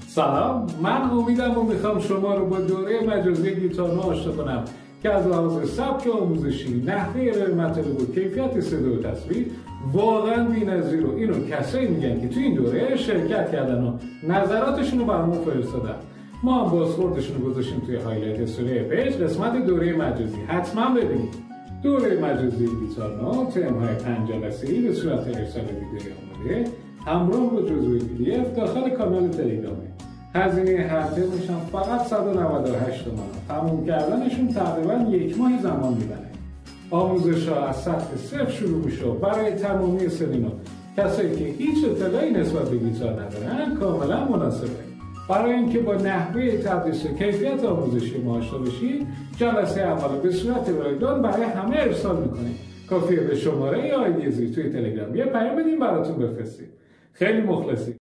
سلام، من امیدم و میخوام شما رو با دوره مجازی گیتار نو آشنا کنم که از لحاظ سبک آموزشی، نحوه ارائه مطالب و کیفیت صدا و تصویر واقعا بی‌نظیره. اینو کسایی میگن که تو این دوره شرکت کردن و نظراتشون رو برامون فرستادن. ما هم بازخوردشون رو گذاشتیم توی هایلایت استوری پیج قسمت دوره مجازی. حتما ببینید. دوره مجازی گیتار نو ترم‌های 5 جلسه‌ای به صورت ارسال ویدیویی آماده همراه با جزوه PDF داخل کانال تلگرامه. هزینه هر ترمش هم فقط 198 تومان. تموم کردنشون تقریبا 1 ماه زمان میبره. آموزش ها از سطح 0 شروع میشه برای تمامی سنینا. کسایی که هیچ اطلاعی نسبت به گیتار ندارن کاملا مناسبه. برای اینکه با نحوه تدریس و کیفیت آموزشی ما آشنا بشید، جلسه اول به صورت رایگان برای همه ارسال میکنیم. کافیه به شماره آیدی زیر توی تلگرام یه پیام بدیم براتون بفرستیم. خیلی مخلصیم.